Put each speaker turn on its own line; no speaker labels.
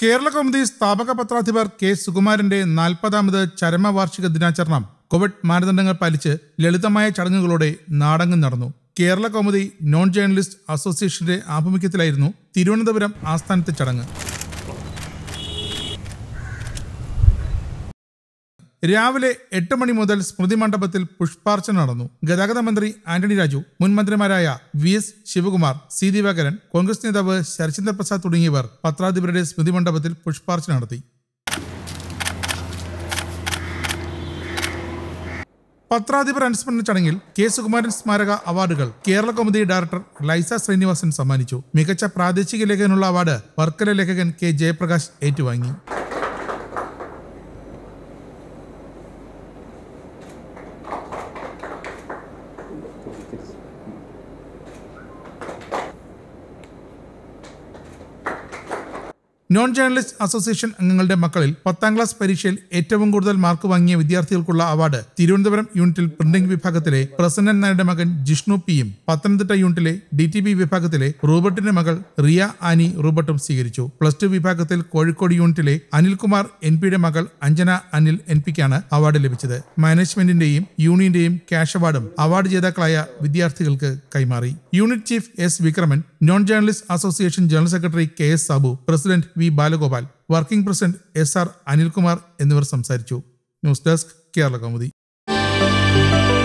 കേരളകൗമുദി സ്ഥാപക പത്രാധിപർ കെ സുകുമാരന്റെ 40ാമത് ചരമവാർഷിക ദിനാചരണം കോവിഡ് മാനദണ്ഡങ്ങൾ പാലിച്ച് ലളിതമായ ചടങ്ങുകളോടെ നാടങ്ങും നടന്നു. കേരളകൗമുദി നോൺ ജേർണലിസ്റ്റ് അസോസിയേഷന്റെ ആഭിമുഖ്യത്തിലായിരുന്നു തിരുവനന്തപുരം ആസ്ഥാനത്തെ ചടങ്ങ്. രാവിലെ 8 മണി മുതൽ സ്മൃതി മണ്ഡപത്തിൽ പുഷ്പാർച്ചന നടന്നു. ഗതാഗത മന്ത്രി ആന്റണി രാജു, മുൻ മന്ത്രിമാരായ വി.എസ്. ശിവകുമാർ, സി ദിവാകരൻ, കോൺഗ്രസ് നേതാവ് ശരത്ചന്ദ്ര പ്രസാദ് തുടങ്ങിയവർ പത്രാധിപരുടെ സ്മൃതി മണ്ഡപത്തിൽ പുഷ്പാർച്ചന നടത്തി. പത്രാധിപർ അനുസ്മരണ ചടങ്ങിൽ കെ സുകുമാരൻ സ്മാരക അവാർഡുകൾ കേരളകൗമുദി ഡയറക്ടർ ലൈസ ശ്രീനിവാസൻ സമ്മാനിച്ചു. മികച്ച പ്രാദേശിക ലേഖകനുള്ള അവാർഡ് വർക്കല ലേഖകൻ കെ ജയപ്രകാശ് ഏറ്റുവാങ്ങി. നോൺ ജേർണലിസ്റ്റ് അസോസിയേഷൻ അംഗങ്ങളുടെ മക്കളിൽ 10ാം ക്ലാസ് പരീക്ഷയിൽ ഏറ്റവും കൂടുതൽ മാർക്ക് വാങ്ങിയ വിദ്യാർത്ഥികൾക്കുള്ള അവാർഡ് തിരുവനന്തപുരം യൂണിറ്റിൽ പ്രിന്റിംഗ് വിഭാഗത്തിലെ പ്രസന്നൻ നായരുടെ മകൻ ജിഷ്ണു പിയും, പത്തനംതിട്ട യൂണിറ്റിലെ DTB വിഭാഗത്തിലെ റൂബർട്ടിന്റെ മകൾ റിയ ആനി റൂബർട്ടും സ്വീകരിച്ചു. +2 വിഭാഗത്തിൽ കോഴിക്കോട് യൂണിറ്റിലെ അനിൽകുമാർ N.Pയുടെ മകൾ അഞ്ജന അനിൽ N.Pക്കാണ് അവാർഡ് ലഭിച്ചത്. മാനേജ്മെന്റിന്റെയും യൂണിയന്റെയും ക്യാഷ് അവാർഡും അവാർഡ് ജേതാക്കളായ വിദ്യാർത്ഥികൾക്ക് കൈമാറി. Unit chief S. Vikraman, non journalist association general secretary K.S. Sabu, president V. Balagopal, working president S.R. Anilkumar എന്നിവർ സംസാരിച്ചു. News desk Kerala Kaumudi.